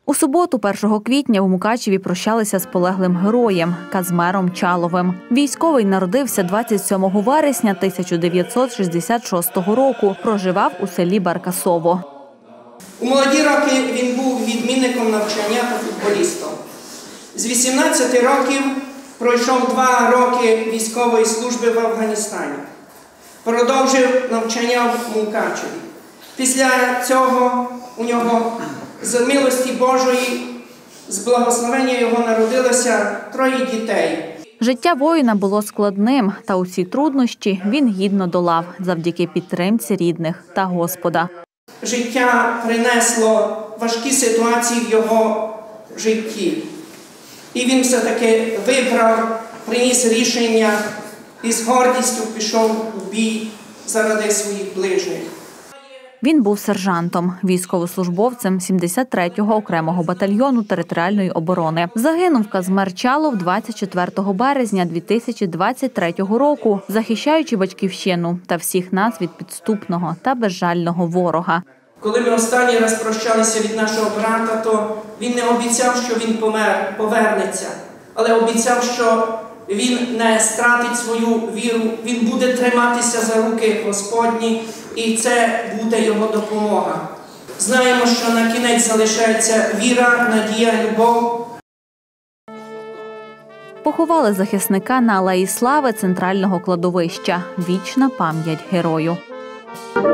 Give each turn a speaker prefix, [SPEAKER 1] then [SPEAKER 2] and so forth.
[SPEAKER 1] У суботу, 1 квітня, в Мукачеві прощалися з полеглим героєм Казмером Чаловим. Військовий народився 27 вересня 1966 року. Проживав у селі Баркасово.
[SPEAKER 2] У молоді роки він був відмінником навчання та футболістом. З 18 років пройшов 2 роки військової служби в Афганістані. Продовжив навчання в Мукачеві. Після цього у нього з милості Божої, з благословення його народилося 3 дітей.
[SPEAKER 1] Життя воїна було складним, та усі труднощі він гідно долав завдяки підтримці рідних та Господа.
[SPEAKER 2] Життя принесло важкі ситуації в його житті. І він все-таки вибрав, приніс рішення і з гордістю пішов у бій заради своїх ближніх.
[SPEAKER 1] Він був сержантом, військовослужбовцем 73-го окремого батальйону територіальної оборони. Загинув Казмер Чалов 24 березня 2023 року, захищаючи батьківщину та всіх нас від підступного та безжального ворога.
[SPEAKER 2] Коли ми останній раз прощалися від нашого брата, то він не обіцяв, що він повернеться, але обіцяв, що він не стратить свою віру, він буде триматися за руки Господні, і це буде його допомога. Знаємо, що на кінець залишається віра, надія, любов.
[SPEAKER 1] Поховали захисника на Алеї Слави центрального кладовища. Вічна пам'ять герою.